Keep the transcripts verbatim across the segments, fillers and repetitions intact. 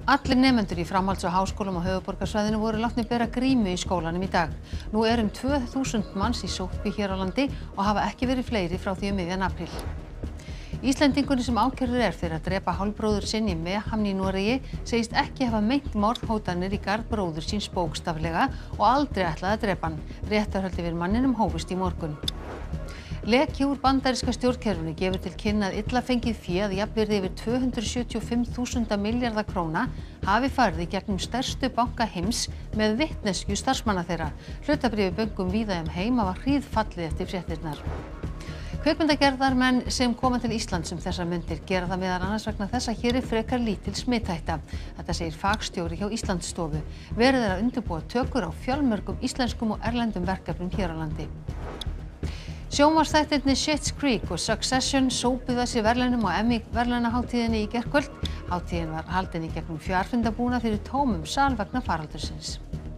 Allir nemendur í framhalds- og háskólum á höfuðborgarsvæðinu voru látnir bera grímu í skólanum í dag. Nú er um tvö þúsund manns í sóttkví hér á landi og hafa ekki verið fleiri frá því um miðjan apríl. Íslendingurinn sem ákærður er fyrir að drepa hálfbróður sinn í Mehamn í Noregi segist ekki hafa meint morðhótanir í garð bróður síns bókstaflega og aldrei ætlað að drepa hann. Réttarhöld yfir manninum hófust í morgun. Leki úr bandaríska stjórnkerfinu gefur til kynna að illa fengið fé að jafnvirði yfir tvö hundruð sjötíu og fimm þúsund milljarða króna hafi farið í gegnum stærstu banka heims með vitneskju starfsmanna þeirra. Hlutabréf í bönkum víða um heim hafa hríðfallið eftir fréttirnar. Kvikmyndagerðarmenn sem koma til Íslands um þessar mundir gera það meðal annars vegna þess að hér er frekar lítil smithætta. Þetta segir fagstjóri hjá Íslandsstofu. Verið er að undirbúa tökur á fjölmörgum íslenskum og erlendum verkefnum hér á landi. Sjónvarpsþættirnir Schitt's Creek og Succession sópuðu að sér verðlaunum á Emmy verðlaunahátíðinni í gærkvöld. Hátíðin var haldin í gegnum fjarfundabúnað fyrir tómum sal vegna faraldursins.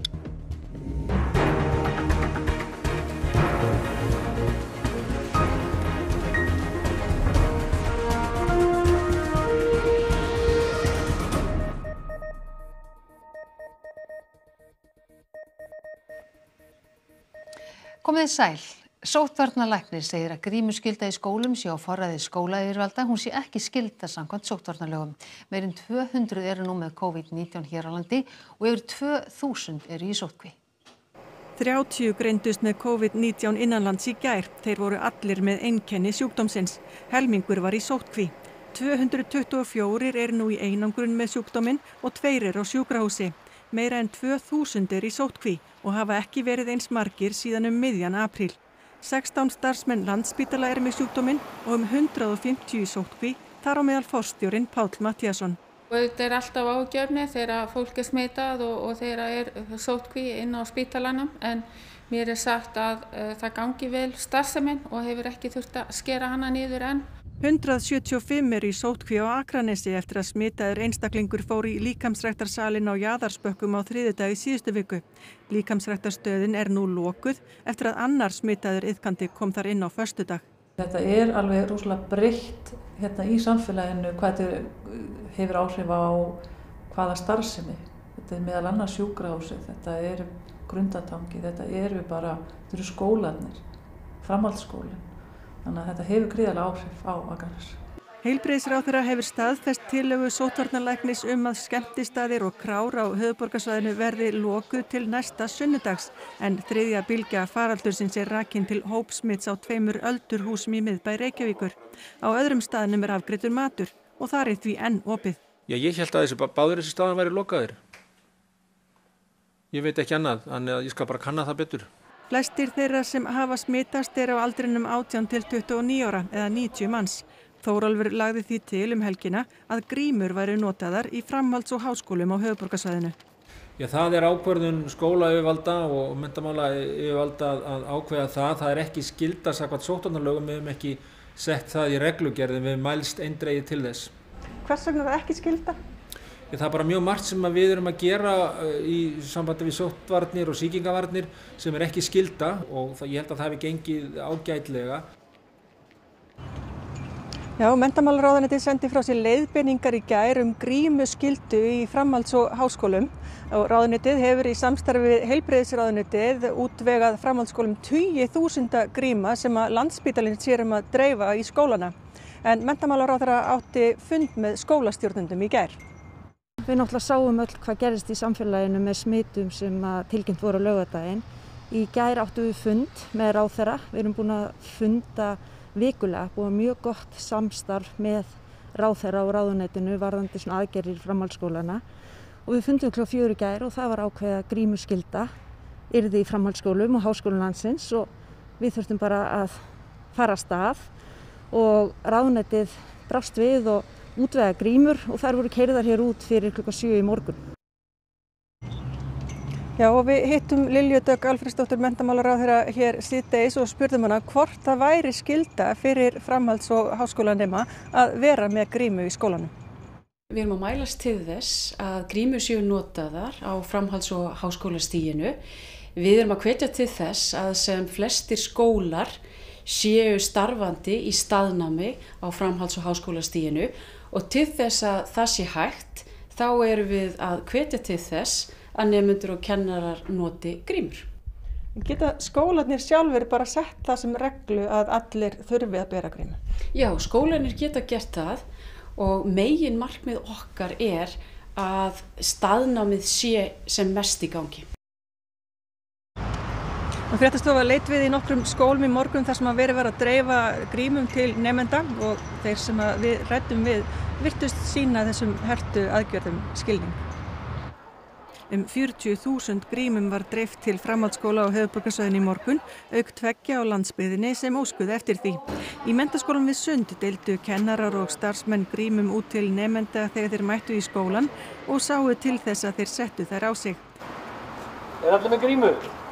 Komið þið sæl. Sóttvarnalæknir segir að grímuskylda í skólum sé á forræði skólayfirvalda, hún sé ekki skylda samkvæmt sóttvarnalögum. Meir en tvö hundruð eru nú með COVID nítján hér á landi og yfir tvö þúsund eru í sóttkví. þrjátíu greindust með COVID nítján innanlands í gær. Þeir voru allir með einkenni sjúkdómsins. Helmingur var í sóttkví. tvö hundruð tuttugu og fjórir eru nú í einangrun með sjúkdóminn og tveir eru á sjúkrahúsi. Meira en tvö þúsund eru í sóttkví og hafa ekki verið eins margir síðan um miðjan apríl. sextán starfsmenn Landspítala eru með sjúkdóminn og um hundrað og fimmtíu í sóttkví, þar á meðal forstjórinn Páll Matthíasson. Þetta er alltaf ágjörni þegar fólk er smitað og, og þegar er sóttkví inn á spítalanum, en mér er sagt að uh, það gangi vel starfsemin og hefur ekki þurft að skera hana niður enn. hundrað sjötíu og fimm eru í sóttkví á Akranesi eftir að smitaður einstaklingur fór í líkamsræktarsalinn á Jaðarsbökkum á þriðjudag í síðustu viku. Líkamsræktarstöðin er nú lokuð eftir að annar smitaður iðkandi kom þar inn á föstudag. Þetta er alveg rosalega breytt hérna í samfélaginu hvað þetta hefur áhrif á hvaða starfsemi. Þetta er meðal annars sjúkrahúsið, þetta er Grundartangi, þetta eru bara, þetta eru skólarnir, framhaldsskólinn. Þannig að þetta hefur gríðarlega áhrif á Akranes. Heilbrigðisráðherra hefur staðfest tillögu sóttvarnalæknis um að skemmtistaðir og krár á höfuðborgarsvæðinu verði lokuð til næsta sunnudags, en þriðja bylgja faraldursins er rakin til hópsmits á tveimur öldurhúsum í miðbæ Reykjavíkur. Á öðrum staðnum er afgreiddur matur og þar er því enn opið. Já, ég hélt að þessi báðir þessi staðan væri lokaðir. Ég veit ekki annað, en ég skal bara kanna það betur. Flestir þeirra sem hafa smitast er á aldrinum átján til tuttugu og níu ára eða níutíu manns. Þórólfur lagði því til um helgina að grímur væru notaðar í framhalds- og háskólum á höfuðborgarsvæðinu. Já, það er ákvörðun skólayfirvalda og menntamálayfirvalda að ákveða það. Það er ekki skylda samkvæmt sóttvarnalögum, við höfum ekki sett það í reglugerð, við höfum mælst eindregið til þess. Hvers vegna er það ekki skylda? Það er bara mjög margt sem við erum að gera í sambandi við sóttvarnir og sýkingavarnir sem er ekki skylda og það, ég held að það hefði gengið ágætlega. Já, menntamálaráðuneytið sendi frá sér leiðbeiningar í gær um grímuskyldu í framhalds- og háskólum. Og ráðuneytið hefur í samstarfi við heilbrigðisráðuneytið útvegað framhaldsskólum tugi þúsunda gríma sem að Landspítalinn sér um að dreifa í skólana. En menntamálaráðherra átti fund með skólastjórnendum í gær. Við náttúrulega sáum öll hvað gerist í samfélaginu með smitum sem tilkynnt voru á laugardaginn. Í gær áttum við fund með ráðherra. Við erum búin að funda vikulega, búið mjög gott samstarf með ráðherra og ráðuneytinu varðandi svona aðgerðir framhaldsskólana. Og við fundum klukkan fjögur í gær og það var ákveðið að grímuskylda yrði í framhaldsskólum og háskólum landsins og við þurftum bara að fara af stað og ráðuneytið brást við og útvega grímur og þær voru keyrðar hér út fyrir klukkan sjö í morgun. Já, og við hittum Lilju Dögg Alfreðsdóttur menntamálaráðherra hér síðdegis og spurðum hana hvort það væri skylda fyrir framhalds- og háskólanema að vera með grímu í skólanum. Við erum að mælast til þess að grímur séu notaðar á framhalds- og háskólastiginu. Við erum að hvetja til þess að sem flestir skólar séu starfandi í staðnámi á framhalds- og háskólastiginu og til þess að það sé hægt þá erum við að hvetja til þess að nemendur og kennarar noti grímur. Geta skólarnir sjálfur bara sett það sem reglu að allir þurfi að bera grímu? Já, skólarnir geta gert það og megin markmið okkar er að staðnámið sé sem mest í gangi. Fréttastofa leit við í nokkrum skólum í morgun þar sem að verið var að dreifa grímum til nemenda og þeir sem að við ræddum við virtust sýna þessum hertu aðgjörðum skilning. Um fjörutíu þúsund grímum var dreift til framhaldsskóla á höfuðborgarsvæðinu í morgun, auk tveggja á landsbyggðinni sem óskuðu eftir því. Í menntaskólanum við Sund deildu kennarar og starfsmenn grímum út til nemenda þegar þeir mættu í skólan og sáu til þess að þeir settu þær á sig. Er allir með grímu?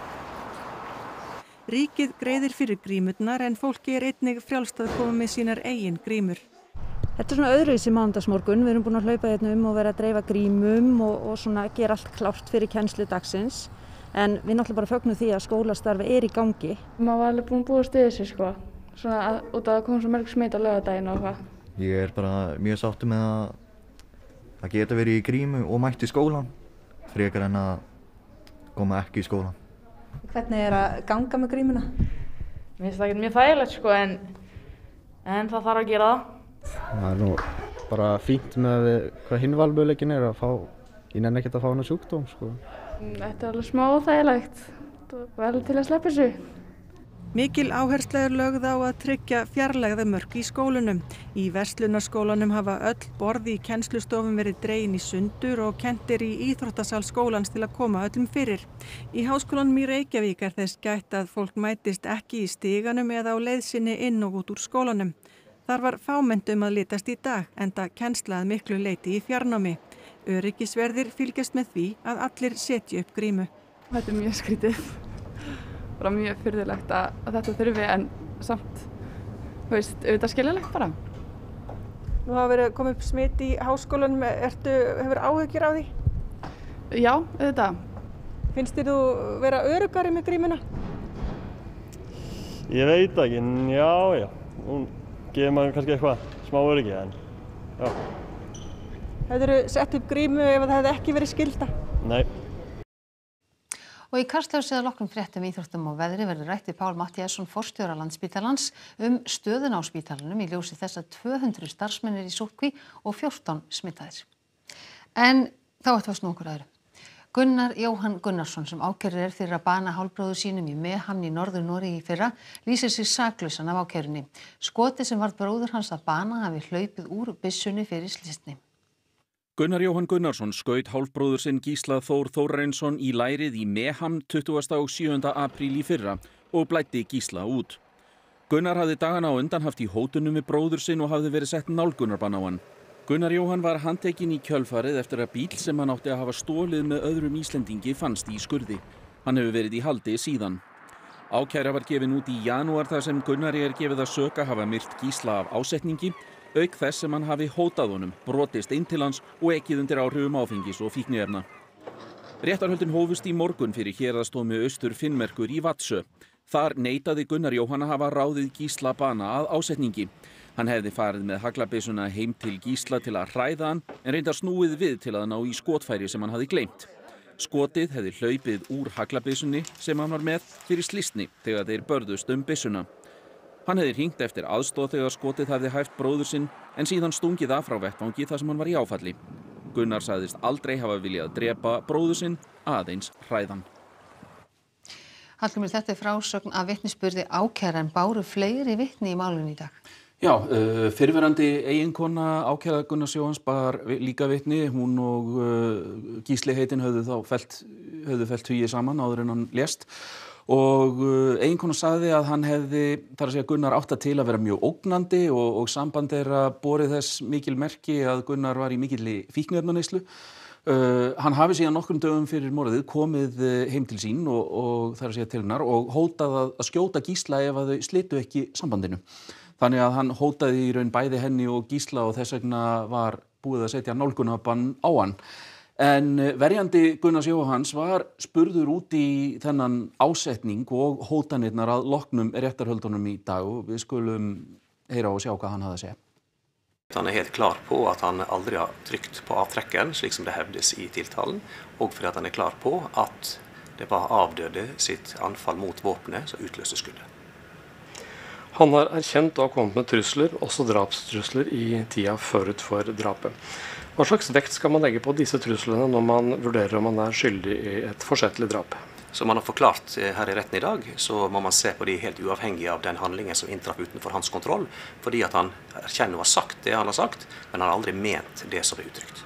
Ríkið greiðir fyrir grímurnar en fólki er einnig frjálst að koma með sínar eigin grímur. Þetta er svona öðruvísi mánudagsmorgun, við erum búin að hlaupa hérna um og vera að dreifa grímum og, og svona gera allt klárt fyrir kennslu dagsins. En við náttúrulega bara fögnum því að skólastarfi er í gangi. Maður var alveg búin að búast við þessu sko, svona að, út af að koma svo mörg smit á laugardaginn og hvað. Ég er bara mjög sáttur með að það geta verið í grímu og mætt í skólan, frekar en að koma ekki í skólan. Hvernig er að ganga með grímuna? Mér finnst það ekki mjög þægilegt sko, en, en það þarf að gera það. Það er nú bara fínt með hvað hinn valmöguleikin er að fá, ég nenni ekkert að fá hana sjúkdóm sko. Þetta er alveg smá þægilegt, vel til að sleppa þessu. Mikil áhersla er lögð á að tryggja fjarlægðarmörk í skólunum. Í verslunarskólanum hafa öll borð í kennslustofum verið dregin í sundur og kennt er í íþróttasal skólans til að koma öllum fyrir. Í Háskólanum í Reykjavík er þess gætt að fólk mætist ekki í stiganum eða á leið sinni inn og út úr skólanum. Þar var fámennt um að litast í dag, enda kennsla að miklu leyti í fjarnámi. Öryggisverðir fylgjast með því að allir setji upp grímu. Þetta er mjög skrítið, bara mjög furðulegt að, að þetta þurfi en samt, þú veist, auðvitað skiljanlegt bara. Nú hafa verið komið upp smit í Háskólanum, ertu, hefur áhyggjur á því? Já, auðvitað. Finnst þér þú vera öruggari með grímuna? Ég veit ekki, en já, já. Hún gefur maður kannski eitthvað smá öryggi, en já. Hefurðu sett upp grímu ef það hefði ekki verið skylda? Nei. Og í Kastljósið að loknum fréttum, íþróttum og veðri verður rætt við Pál Matthíasson, forstjóra Landspítalans, um stöðuna á spítalanum í ljósi þess að tvö hundruð starfsmenn eru í sóttkví og fjórtán smitaðir. En þá ætlum við að snúa okkur að öðru. Gunnar Jóhann Gunnarsson, sem ákærður er fyrir að bana hálfbróður sínum í Mehamn í Norður-Noregi í fyrra, lýsir sig saklausan af ákærunni. Skotið sem varð bróður hans að bana hafi hlaupið úr byssunni fyrir slysni. Gunnar Jóhann Gunnarsson skaut hálfbróður sinn Gísla Þór Þórarinsson í lærið í Mehamn tuttugasta og sjöunda apríl í fyrra og blæddi Gísla út. Gunnar hafði dagana á undan haft í hótunum við bróður sinn og hafði verið sett nálgunarbann á hann. Gunnar Jóhann var handtekinn í kjölfarið eftir að bíll sem hann átti að hafa stolið með öðrum Íslendingi fannst í skurði. Hann hefur verið í haldi síðan. Ákæra var gefin út í janúar þar sem Gunnari er gefið að sök að hafa myrt Gísla af ásetningi, auk þess sem hann hafi hótað honum, brotist inn til hans og ekið undir áhrifum áfengis og fíkniefna. Réttarhöldin hófust í morgun fyrir héraðsdómi Austur Finnmerkur í Vadsjö. Þar neitaði Gunnar Jóhann að hafa ráðið Gísla bana að ásetningi. Hann hefði farið með haglabyssuna heim til Gísla til að hræða hann en reyndar snúið við til að ná í skotfæri sem hann hafði gleymt. Skotið hefði hlaupið úr haglabyssunni sem hann var með fyrir slysni þegar þeir börðust um byssuna. Hann hefði hringt eftir aðstoð þegar skotið hefði hæft bróður sinn en síðan stungið af frá vettvangi þar sem hann var í áfalli. Gunnar sagðist aldrei hafa viljað drepa bróður sinn, aðeins hræðan. Hallgrímur, þetta er frásögn af vitnisburði ákæra en báru fleiri vitni í málinu í dag. Já, uh, fyrrverandi eiginkona ákærða Gunnars Jóhanns bar líka vitni. Hún og uh, Gísli heitinn höfðu þá felt, höfðu felt hugi saman áður en hann lést. Og uh, eiginkona sagði að hann hefði, þar að segja Gunnar átt að til að vera mjög ógnandi og, og samband þeirra borið þess mikil merki að Gunnar var í mikilli fíkniefnaneyslu. Uh, hann hafi síðan nokkrum dögum fyrir morðið komið heim til sín og, og þar að segja til hennar og hótað að, að skjóta Gísla ef að þau slitu ekki sambandinu. Þannig að hann hótaði í raun bæði henni og Gísla og þess vegna var búið að setja nálgunarbann á hann. En verjandi Gunnars Jóhanns var spurður út í þennan ásetning og hótanirnar að loknum réttarhöldunum í dag og við skulum heyra og sjá hvað hann hafði að segja. Han er helt klar på at han aldri har trykt på avtrekkeren, slik som det hevdes i tiltalen, og fordi at han er klar på at det var avdøde sitt anfall mot våpenet som utløste skuddet. Han har erkjent å ha kommet med trusler, også drapstrusler, i tida forut for drapet. Hva slags vekt skal man legge på disse truslene når man vurderer om man er skyldig i et forsettlig drap? Som han har forklart her i retten i dag, så må man se på de helt uavhengig av den handlingen som inntraff utenfor hans kontroll, fordi at han erkjenner å ha sagt det han har sagt, men han har aldri ment det som er uttrykt.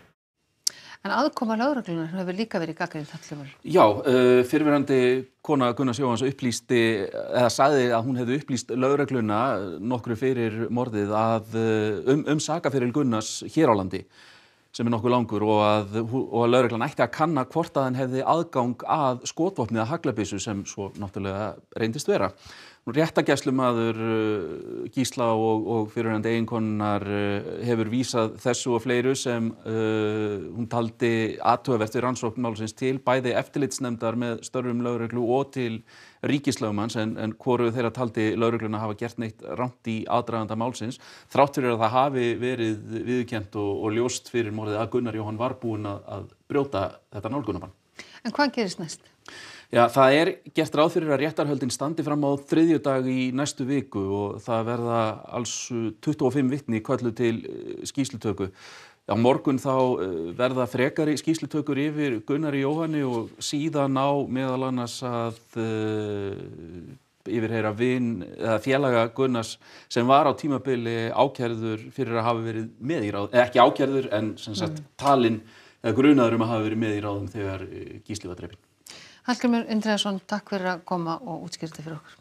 En aðkoma lögreglunar hefur líka verið gagnrýnd, Hallgrímur. Já, uh, fyrirverandi kona Gunnars Jóhanns upplýsti, eða sagði að hún hefði upplýst lögregluna nokkru fyrir morðið að, um, um sakaferil Gunnars hér á landi, sem er nokkuð langur, og að, og að lögreglan ætti að kanna hvort að hann hefði aðgang að skotvopni eða haglabyssu sem svo náttúrulega reyndist vera. Réttargæslumaður Gísla og, og fyrirverandi eiginkonunnar hefur vísað þessu og fleiru sem uh, hún taldi athugavert við rannsókn málsins til bæði eftirlitsnefndar með störfum lögreglu og til ríkislögmanns, en, en hvoru þeirra taldi lögregluna hafa gert neitt rangt í aðdraganda málsins, þrátt fyrir að það hafi verið viðurkennt og, og ljóst fyrir morðið að Gunnar Jóhann var búinn að, að brjóta þetta nálgunarbann. En hvað gerist næst? Já, það er gert ráð fyrir að réttarhöldin standi fram á þriðjudag í næstu viku og það verða alls tuttugu og fimm vitni kölluð til skýrslutöku. Á morgun þá verða frekari skýrslutökur yfir Gunnari Jóhanni og síðan á meðal annars að uh, yfirheyra vin eða félaga Gunnars sem var á tímabili ákærður fyrir að hafa verið með í ráð, eða ekki ákærður en sem sagt mm. talinn eða grunaður um að hafa verið með í ráðum þegar Gísli var drepinn. Hallgrímur Indriðason, takk fyrir að koma og útskýra þetta fyrir okkur.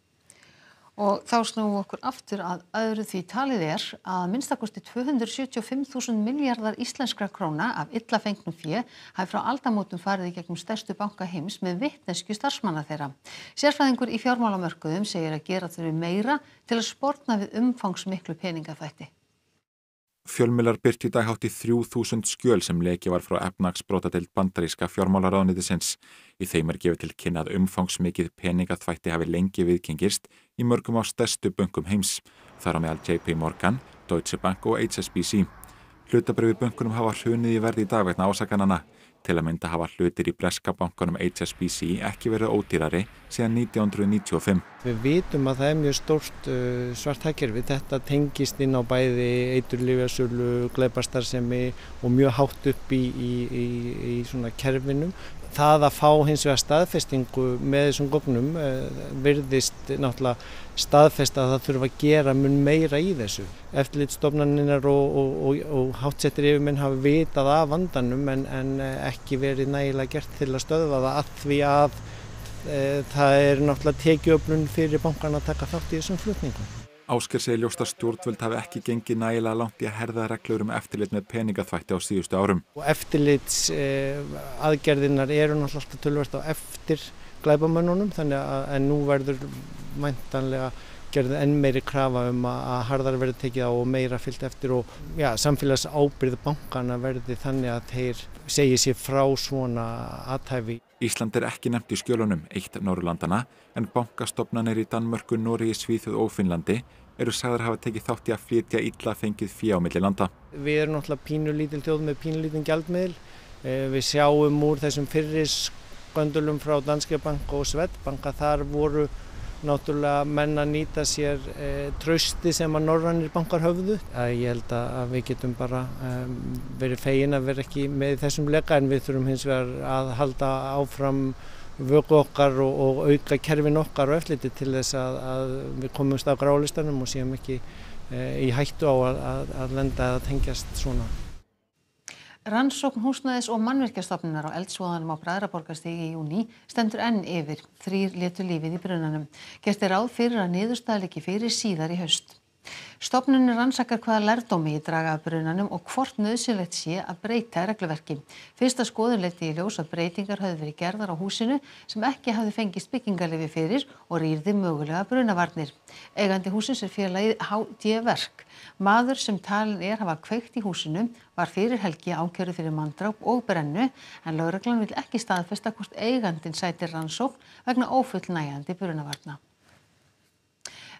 Og þá snúum við okkur aftur að öðru því talið er að minnstakosti tvö hundruð sjötíu og fimm þúsund milljarðar íslenskra króna af illa fengnum fé hafi frá aldamótum farið í gegnum stærstu banka heims með vitneskju starfsmanna þeirra. Sérfræðingur í fjármálamörkuðum segir að gera þurfi meira til að sporna við umfangsmiklu peningaþvætti. Fjölmiðlar birtu í dag hátt í þrjú þúsund skjöl sem lekið var frá efnahagsbrotadeild bandaríska fjármálaráðuneytisins. Í þeim er gefið til kynna að umfangsmikið peningaþvætti hafi lengi viðgengist í mörgum af stærstu bönkum heims, þar á meðal J P Morgan, Deutsche Bank og H S B C. Hlutabréf í bönkunum hafa hrunið í verði í dag vegna ásakananna. Til að mynda hafa hlutir í breska bankanum H S B C ekki verið ódýrari síðan nítján hundruð níutíu og fimm. Við vitum að það er mjög stórt uh, svart hagkerfi. Þetta tengist inn á bæði eiturlyfjasölu, glæpastarfsemi og mjög hátt upp í, í, í, í svona kerfinum. Það að fá hins vegar staðfestingu með þessum gögnum uh, virðist náttúrulega staðfesta að það þurfa að gera mun meira í þessu. Eftirlitsstofnanirnar og, og, og, og háttsettir yfirmenn hafa vitað af vandanum en, en ekki verið nægilega gert til að stöðva það að því að e, það er náttúrulega tekjuöflun fyrir bankarna að taka þátt í þessum flutningum. Ásgeir segir ljóst að stjórnvöld hafi ekki gengið nægilega langt í að herða reglur um eftirlit með peningaþvætti á síðustu árum. Og eftirlits e, aðgerðirnar eru náttúrulega alltaf töluvert á eftir glæpamönnunum, þannig að en nú verður væntanlega gerði enn meiri krafa um að harðar verði tekið á og meira fylgt eftir og já, samfélagsábyrgð bankana verði þannig að þeir segi sér frá svona athæfi. Ísland er ekki nefnt í skjölunum eitt Norðurlandana en bankastofnanir í Danmörku, Noregi, Svíþjóð og Finnlandi eru sagðar hafa tekið þátt í að flytja illa fengið fé á milli landa. Við erum náttúrulega pínulítil þjóð með pínulítinn gjaldmiðil. Við sjáum úr þessum fyrri sköndulum frá Danske Bank og Swedbank að þar voru náttúrulega menn að nýta sér e, trausti sem að norrænir bankar höfðu. Ég held að við getum bara um, verið fegin að vera ekki með þessum leka en við þurfum hins vegar að halda áfram vöku okkar og, og auka kerfin okkar og eftirliti til þess að, að við komumst á grálistanum og séum ekki e, í hættu á að, að, að lenda eða tengjast svona. Rannsókn húsnæðis- og mannvirkjastofnunar á eldsvoðanum á Bræðraborgarstíg í júní stendur enn yfir. Þrír létu lífið í brunanum. Gert er ráð fyrir að niðurstaða liggi fyrir síðar í haust. Stofnunin rannsakar hvaða lærdómi í draga af brunanum og hvort nauðsynlegt sé að breyta regluverki. Fyrsta skoðun leiddi í ljós að breytingar höfðu verið gerðar á húsinu sem ekki hafði fengist byggingarleyfi fyrir og rýrði mögulega brunavarnir. Eigandi hússins er félagið H D Verk. Maður sem talinn er hafa kveikt í húsinu var fyrir helgi ákærður fyrir manndráp og brennu en lögreglan vill ekki staðfesta hvort eigandinn sætir rannsókn vegna ófullnægjandi brunavarna.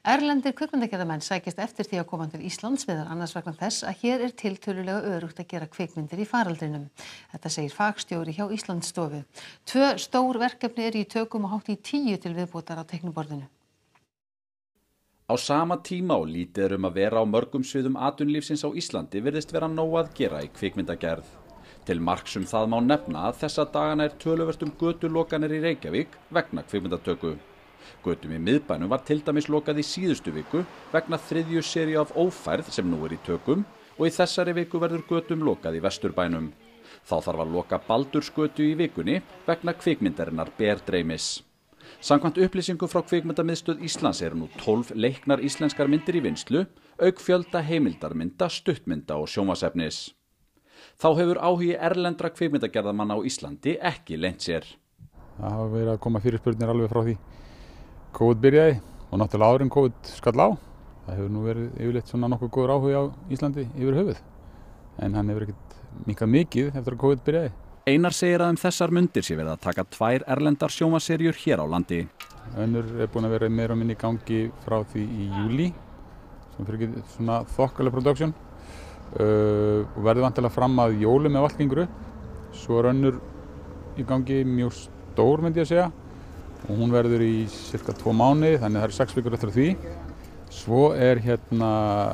Erlendir kvikmyndagerðarmenn sækjast eftir því að koma til Íslands meðal annars vegna þess að hér er tiltölulega öruggt að gera kvikmyndir í faraldrinum. Þetta segir fagstjóri hjá Íslandsstofu. Tvö stór verkefni eru í tökum og hátt í tíu til viðbótar á teikniborðinu. Á sama tíma og lítið er um að vera á mörgum sviðum atvinnulífsins á Íslandi virðist vera nóg að gera í kvikmyndagerð. Til marks um það má nefna að þessa dagana er töluvert um götulokanir í Reykjavík vegna kvikmyndatöku. Götum í miðbænum var til dæmis lokað í síðustu viku vegna þriðju seríu af Ófærð sem nú er í tökum og í þessari viku verður götum lokað í Vesturbænum. Þá þarf að loka Baldursgötu í vikunni vegna kvikmyndarinnar Berdreimis. Samkvæmt upplýsingum frá Kvikmyndamiðstöð Íslands eru nú tólf leiknar íslenskar myndir í vinnslu, auk fjölda heimildarmynda, stuttmynda og sjónvarpsefnis. Þá hefur áhugi erlendra kvikmyndagerðarmanna á Íslandi ekki leynt sér. Það hafa verið að koma fyrirspurnir alveg frá því COVID byrjaði og náttúrulega áður en COVID skall á. Það hefur nú verið yfirleitt svona nokkuð góður áhugi á Íslandi yfir höfuð. En hann hefur ekkert minnkað mikið eftir að COVID byrjaði. Einar segir að um þessar mundir sé verið að taka tvær erlendar sjónvarpsseríur hér á landi. Önnur er búin að vera meira og minni í gangi frá því í júlí, sem fyrir ekki svona þokkaleg production. Uh, og verður vantilega fram að jólum ef allt gengur upp. Svo er önnur í gangi mjög stór myndi ég að segja og hún verður í cirka tvo mánuði, þannig það eru sex vikur eftir því. Svo er hérna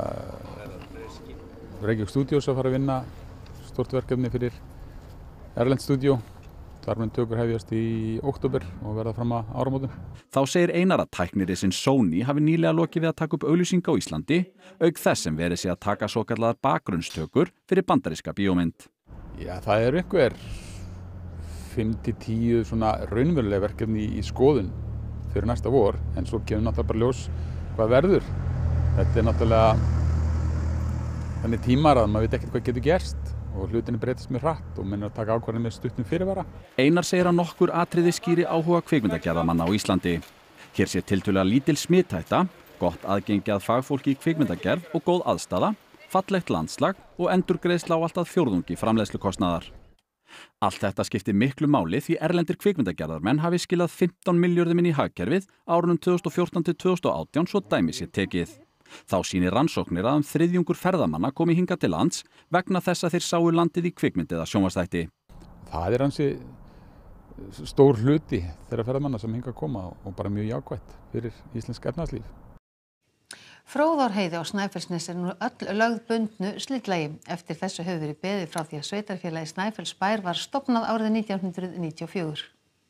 Reykjavík Studios að fara að vinna stort verkefni fyrir erlend stúdíó. Þar mun tökur hefjast í október og verða fram að áramótum. Þá segir Einar að tæknirisinn Sony hafi nýlega lokið við að taka upp auglýsinga á Íslandi, auk þess sem verið sé að taka svokallaðar bakgrunnstökur fyrir bandaríska bíómynd. Já, það eru einhver fimm til tíu svona raunveruleg verkefni í skoðun fyrir næsta vor, en svo kemur náttúrulega bara ljós hvað verður. Þetta er náttúrulega þannig tímar að maður veit ekkert hvað getur gerst og hlutinni breytist mjög hratt og menn er að taka ákvarðanir með stuttum fyrirvara. Einar segir að nokkur atriði skýri áhuga kvikmyndagerðarmanna á Íslandi. Hér sé tiltölulega lítil smithætta, gott aðgengi að fagfólki í kvikmyndagerð og góð aðstaða, fallegt landslag og endurgreiðsla á allt að fjórðungi framleiðslukostnaðar. Allt þetta skiptir miklu máli því erlendir kvikmyndagerðarmenn hafi skilað fimmtán milljörðum inn í hagkerfið árunum tvö þúsund og fjórtán til tvö þúsund og átján svo dæmi sé tekið. Þá sýnir rannsóknir að um þriðjungur ferðamanna komi hingað til lands vegna þess að þeir sáu landið í kvikmynd eða sjónvarpsþætti. Það er ansi stór hluti þeirra ferðamanna sem hingað koma og bara mjög jákvætt fyrir íslensk efnahagslíf. Fróðárheiði á Snæfellsnesi er nú öll lögð bundnu slitlagi. Eftir þessu hefur verið beðið frá því að sveitarfélagið Snæfellsbær var stofnað árið nítján hundruð níutíu og fjögur.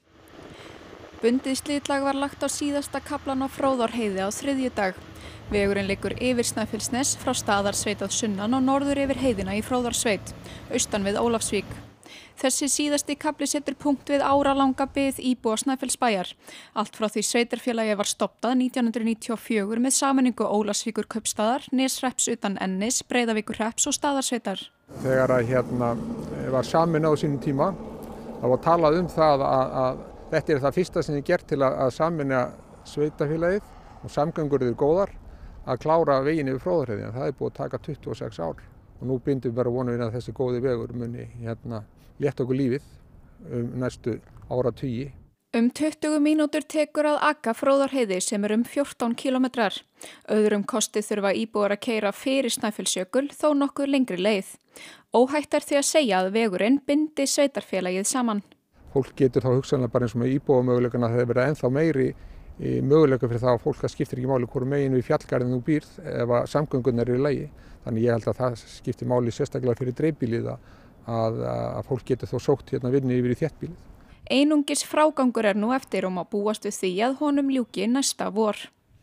Bundið slitlag var lagt á síðasta kaflan á Fróðárheiði á þriðjudag. Vegurinn liggur yfir Snæfellsnes frá Staðarsveit að sunnan og norður yfir heiðina í Fróðársveit, austan við Ólafsvík. Þessi síðasti kafli setur punkt við áralanga bið íbúa Snæfellsbæjar. Allt frá því sveitarfélagið var stofnað nítján hundruð níutíu og fjögur með sameiningu Ólafsvíkur kaupstaðar, Neshrepps utan Ennis, Breiðavíkurhrepps og Staðarsveitar. Þegar að hérna var sameinað á sínum tíma, þá var talað um það að, að þetta er það fyrsta sem er gert til að, að sameina sveitarfélagið og samgöngur eru góðar að klára veginn yfir Fróðárheiði, en það er búið að taka tuttugu og sex ár og nú bindum við bara vonum við að þessi góði vegur muni hérna létta okkur lífið um næstu áratugi. Um tuttugu mínútur tekur að aka Fróðárheiði sem er um fjórtán kílómetrar. Öðrum kosti þurfa íbúar að keyra fyrir Snæfellsjökul þó nokkuð lengri leið. Óhætt er því að segja að vegurinn bindi sveitarfélagið saman. Fólk getur þá hugsanlega bara eins og með íbúamöguleikana að það verða ennþá meiri möguleika fyrir það að fólk að skiptir ekki máli hvort megin við fjallgarðin þú býrð ef að samgöngunar eru í lagi. Þannig ég held að það skiptir máli sérstaklega fyrir dreifbýlið að, að fólk getur þó sótt hérna vinnu yfir í þéttbýlið. Einungis frágangur er nú eftir og má búast við því að honum ljúki næsta vor.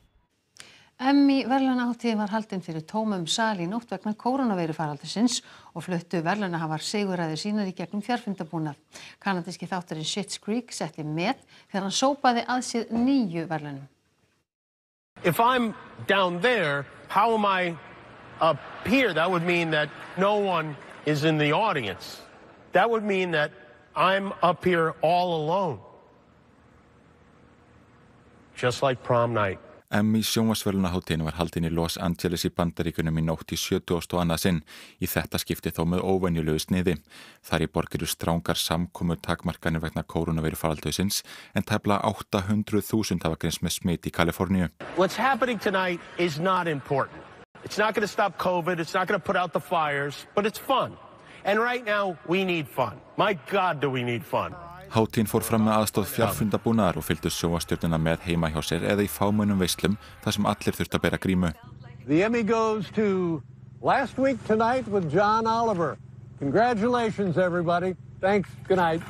Emmy verðlaunahátíðin var haldin fyrir tómum sal í nótt vegna kórónuveirufaraldursins og fluttu verðlaunahafar sigurræður sínar í gegnum fjarfundabúnað. Kanadíski þátturinn Schitt's Creek setti met þegar hann sópaði að sér níu verðlaunum. If I'm down there, how am I up here? That would mean that no one is in the audience. That would mean that I'm up here all alone. Just like prom night. Emmy sjónvarpsverðlaunahátíðin var haldin í Los Angeles í Bandaríkjunum í nótt í sjötugasta og annað sinn. Í þetta skipti þó með óvenjulegu sniði. Þar í borg eru strangar samkomu takmarkanir vegna kórónuveirufaraldursins en tæplega átta hundruð þúsund hafa greinst með smit í Kaliforníu. What's happening tonight is not important. It's not going to stop COVID. It's not going to put out the fires, but it's fun. And right now we need fun. My God, do we need fun. Hátíðin fór fram með aðstoð fjarfundabúnaðar og fylgdu sjónvarpsstjörnuna með heima hjá sér eða í fámennum veislum þar sem allir þurftu að bera grímu. The Emmy goes to Last Week Tonight with John Oliver. Congratulations everybody. Thanks. Good night.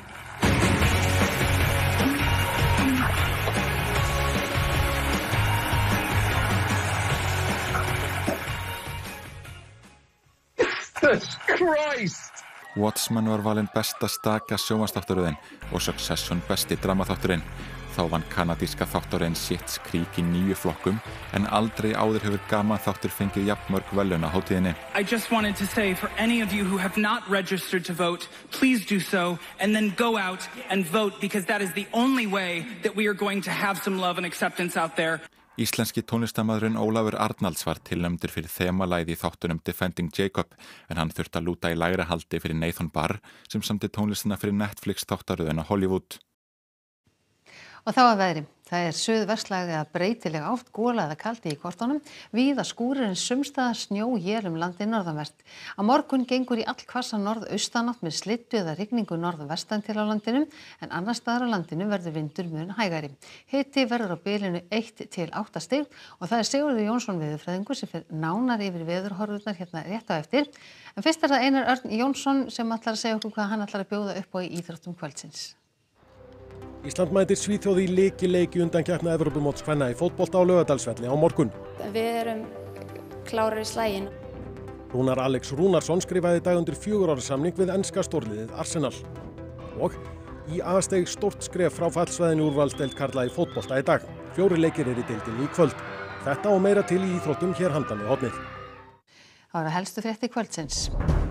Jesus Christ! Watchmen var valinn besta staka sjónvarpsþáttaröðin og Succession besti dramaþátturinn. Þá vann kanadíska þáttaröðin Schitt's Creek í níu flokkum en aldrei áður hefur gaman þáttur fengið jafnmörg verðlaun á hátíðinni. I just wanted to say for any of you who have not registered to vote, please do so and then go out and vote because that is the only way that we are going to have some love and acceptance out there. Íslenski tónlistarmaðurinn Ólafur Arnalds var tilnefndur fyrir þemalæði í þáttunum Defending Jacob en hann þurfti að lúta í lægra haldi fyrir Nathan Barr sem samdi tónlistina fyrir Netflix þáttaröðina Hollywood. Og þá að veðri. Það er suðvestlæg eða breytileg átt, gola eða kaldi í kortunum. Víða skúrir en sums staðar snjó él um landið norðanvert. Á morgun gengur í allhvassa norðaustanátt með slyddu eða rigningu norðvestan til á landinu en annars staðar á landinu verður vindur mun hægari. Hiti verður á bilinu eitt til átta stig og það er Sigurður Jónsson veðurfræðingur sem fer nánar yfir veðurhorfurnar hérna rétt á eftir. En fyrst er það Einar Örn Jónsson sem ætlar að segja okkur hvað hann ætlar að bjóða upp á í íþróttum kvöldsins. Ísland mætir Svíþjóð í lykileik í undankeppni Evrópumóts kvenna í fótbolta á Laugardalsvelli á morgun. Við erum klárir í slaginn. Rúnar Alex Rúnarsson skrifaði í dag undir fjögur ára samning við enska stórliðið Arsenal. Og í A steig stórt skref frá fallsvæðinu úrvalsdeild karla í fótbolta í dag. Fjórir leikir eru í deildinni í kvöld. Þetta og meira til í íþróttum hér handan við hornið. Það eru helstu fréttir kvöldsins.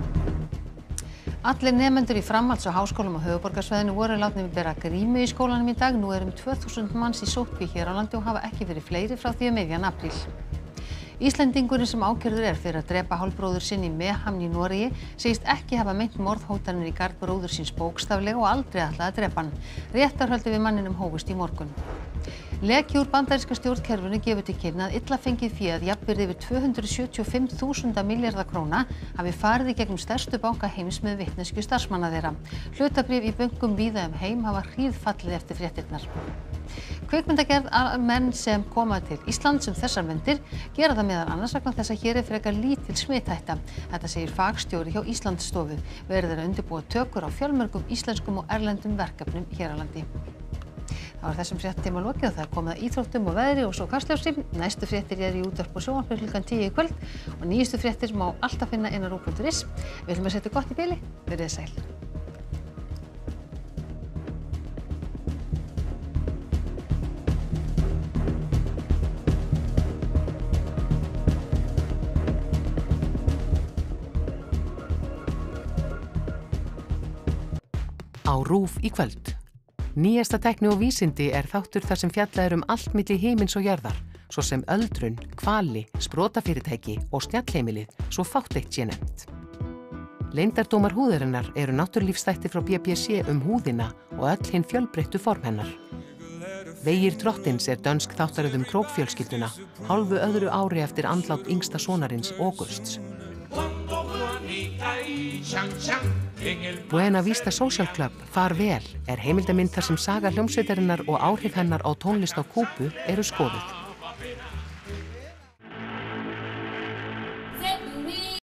Allir nemendur í framhalds- og háskólum á höfuðborgarsvæðinu voru látnir bera grímu í skólanum í dag. Nú er um tvö þúsund manns í sóttkví hér á landi og hafa ekki verið fleiri frá því um miðjan apríl. Íslendingurinn sem ákærður er fyrir að drepa hálfbróður sinn í Mehamn í Noregi segist ekki hafa meint morðhótanir í garð bróður síns bókstaflega og aldrei ætlað að drepa hann. Réttarhöldin við manninum hófust í morgun. Leki úr bandaríska stjórnkerfinu gefur til kynna að illa fengið fé að jafnvirði yfir tvö hundruð sjötíu og fimm þúsund milljarða króna hafi farið í gegnum stærstu banka heims með vitneskju starfsmanna þeirra. Hlutabréf í bönkum víða um heim hafa hríðfallið eftir fréttirnar. Kvikmyndagerð menn sem koma til Íslands um þessar myndir gera það meðal annars vegna þess að hér er frekar lítil smithætta. Þetta segir fagstjóri hjá Íslandsstofu. Verið er að undirbúa tökur á fjölmörgum íslenskum og erlendum verkefnum hér á landi. Það var þessum fréttatíma lokið og það er komið að íþróttum og veðri og svo Kastljósi. Næstu fréttir eru í útvarpi og sjónvarpi klukkan tíu í kvöld og nýjustu fréttir má alltaf finna inn á rúv punktur is. Við ætlum að setja gott í bili. Verið sæl. Á RÚV í kvöld. Nýjasta tækni og vísindi er þáttur þar sem fjallað er um allt milli himins og jarðar, svo sem öldrun, hvali, sprotafyrirtæki og snjallheimilið, svo fátt eitt sé nefnt. Leyndardómar húðarinnar eru náttúrlífsþættir frá B B C um húðina og öll hinn fjölbreyttu form hennar. Vegir drottins er dönsk þáttaröð um krókfjölskylduna, hálfu öðru ári eftir andlát yngsta sonarins Augusts. Buena Vista Social Club, far vel, er heimildamynd þar sem saga hljómsveitarinnar og áhrif hennar á tónlist á Kúbu eru skoðuð.